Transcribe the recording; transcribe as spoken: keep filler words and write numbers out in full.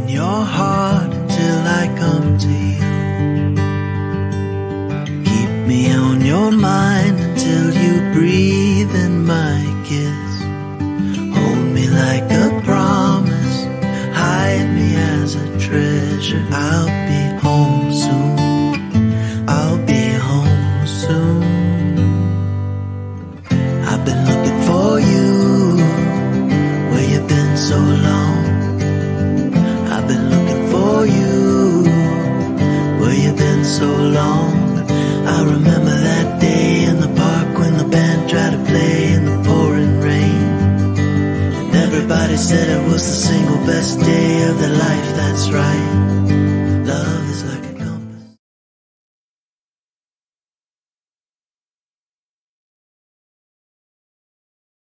in your heart until I come to you. Keep me on your mind until you breathe in my kiss. Hold me like a promise, hide me as a treasure. I'll be home soon, I'll be home soon. I've been looking for you, where you been so long. I've been looking for you, where you been so long. I remember that day in the park when the band tried to play in the pouring rain, and everybody said it was the single best day of their life. That's right, love is like